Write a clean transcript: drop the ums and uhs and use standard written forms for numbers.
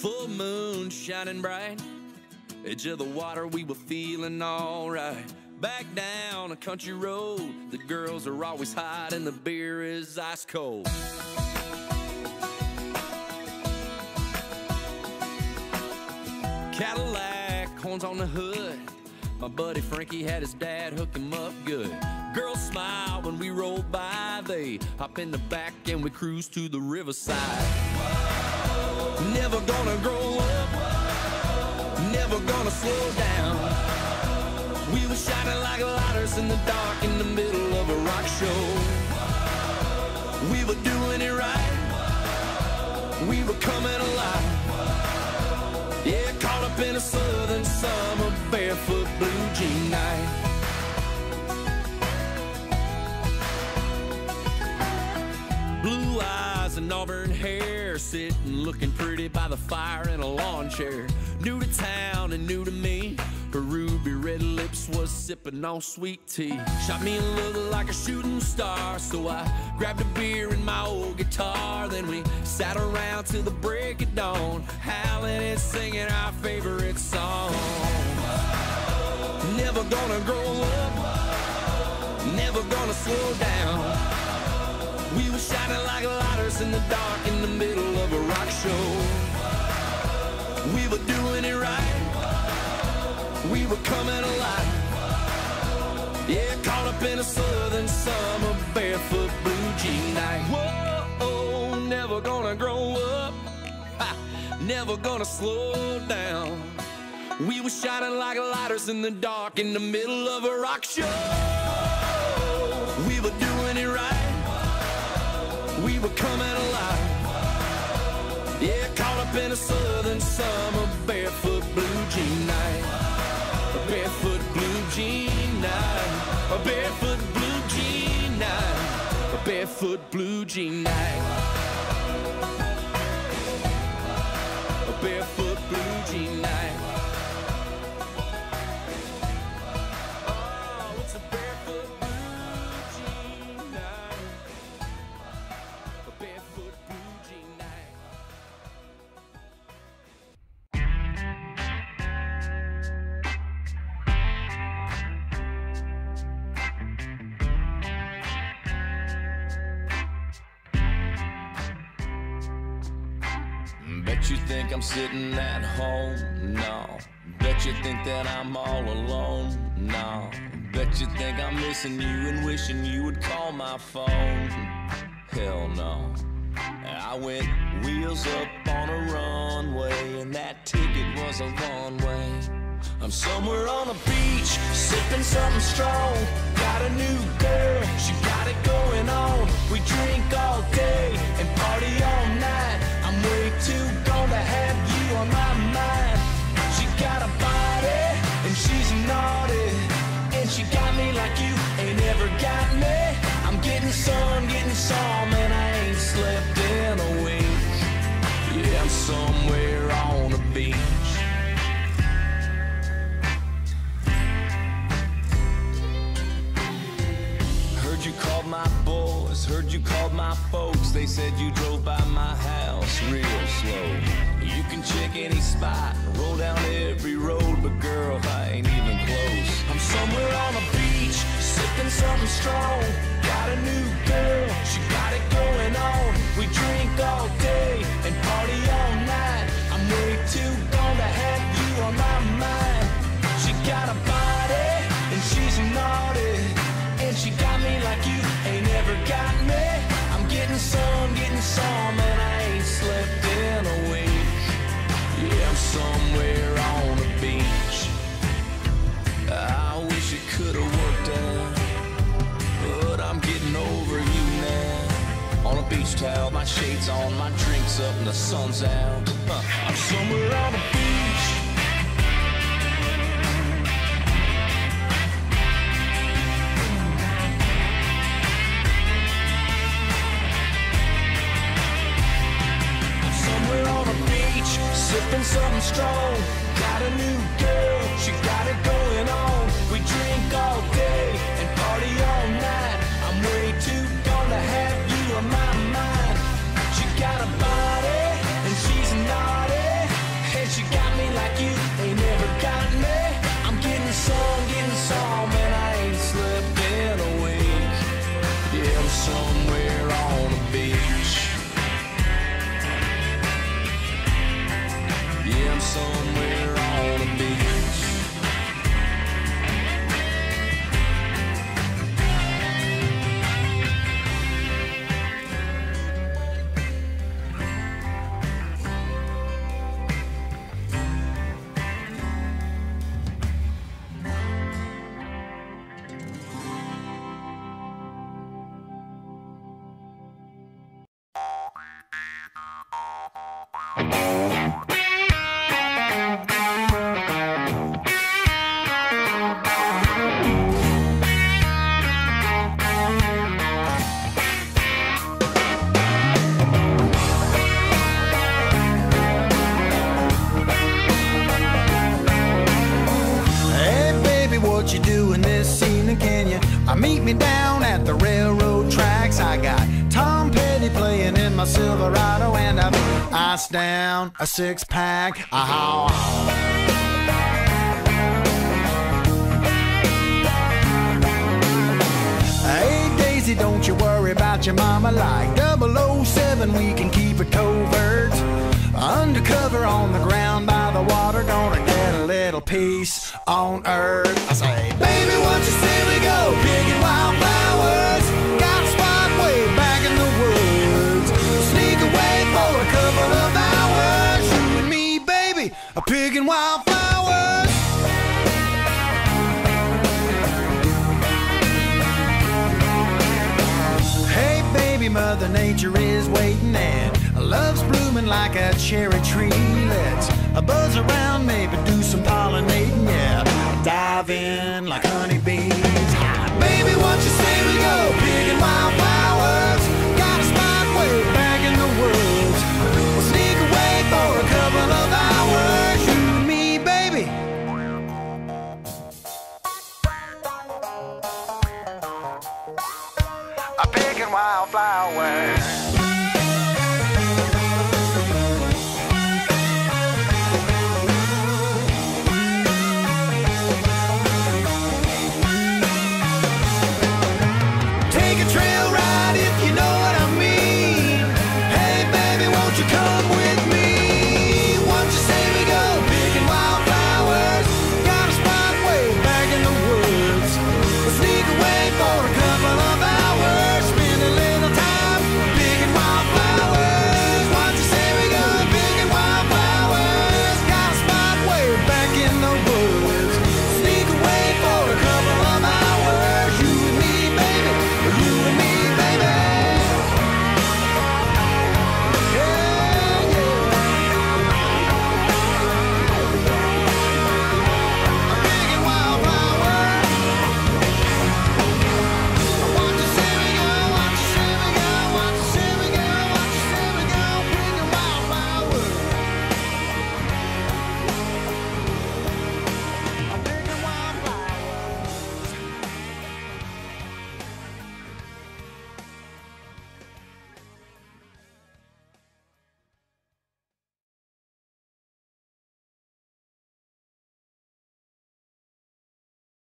Full moon shining bright, edge of the water, we were feeling alright. Back down a country road, the girls are always hot and the beer is ice cold. Cadillac, horns on the hood, my buddy Frankie had his dad hook him up good. Girls smile when we roll by, they hop in the back and we cruise to the riverside. Never gonna grow up, never gonna slow down. We were shining like lighters in the dark in the middle of a rock show. We were doing it right, we were coming alive. Yeah, caught up in a southern summer, barefoot blue jean night. Blue eyes and auburn hair, sitting looking pretty by the fire in a lawn chair. New to town and new to me, her ruby red lips was sipping on sweet tea. Shot me a look like a shooting star, so I grabbed a beer and my old guitar. Then we sat around till the break of dawn, howling and singing our favorite song. Never gonna grow up, never gonna slow down. We were shining like lighters in the dark in the middle of a rock show. We were doing it right, we were coming alive. Yeah, caught up in a southern summer, barefoot blue jean night. Whoa, never gonna grow up, ha, never gonna slow down. We were shining like lighters in the dark in the middle of a rock show. We were doing it right, we were coming alive. Yeah, caught up in a southern summer, barefoot blue jean night. A barefoot blue jean night, a barefoot blue jean night, a barefoot blue jean night, a barefoot blue jean night. Oh, it's a barefoot blue jean night, a barefoot blue jean night. Bet you think I'm sitting at home? No. Bet you think that I'm all alone? No. Bet you think I'm missing you and wishing you would call my phone? Hell no. I went wheels up on a runway, and that ticket was a one-way. I'm somewhere on a beach, sipping something strong. Got a new girl, she got it going on. We drink all day and party all night. I'm way too gone to have you on my mind. She got a body and she's naughty, and she got me like you ain't ever got me. I'm getting some, and I ain't slept in a week. Yeah, I'm somewhere on a beach. Heard you called my boys, heard you called my folks. They said you drove by my house real slow. You can check any spot, roll down every road, but girl, I ain't even close. I'm somewhere on a beach, sipping something strong. Got a new girl, she got it going on. We drink all day and party all night. I'm way too gone to have you on my mind. She got a body and she's naughty, and she got me like you ain't ever got me. I'm getting some, and I ain't slept in a week. Yeah, I'm somewhere on a beach. I wish it could've worked out, but I'm getting over you now. On a beach towel, my shades on, my drinks up, and the sun's out. I'm somewhere on a beach. Sipping something strong, got a new girl, she got it going on. We drink all day and party all night. I'm way too gone to have you on my mind. She got a body and she's naughty, what you doing this evening, can you? Meet me down at the railroad tracks. I got Tom Petty playing in my Silverado, and I've iced down a six-pack. Hey Daisy, don't you worry about your mama. Like 007, we can keep it covert. Undercover on the ground by the water, gonna get a little peace on earth. I say, baby, what you say we go picking wildflowers? Got a spot way back in the woods. Sneak away for a couple of hours. You and me, baby, picking wildflowers. Hey, baby, Mother Nature is waiting and love's blooming like a cherry tree. Let's buzz around, maybe do some pollinating, yeah. Dive in like honeybees. Baby, what you say we go picking wildflowers? Got a spot way back in the woods. We'll sneak away for a couple of hours. You and me, baby. I'm picking wildflowers.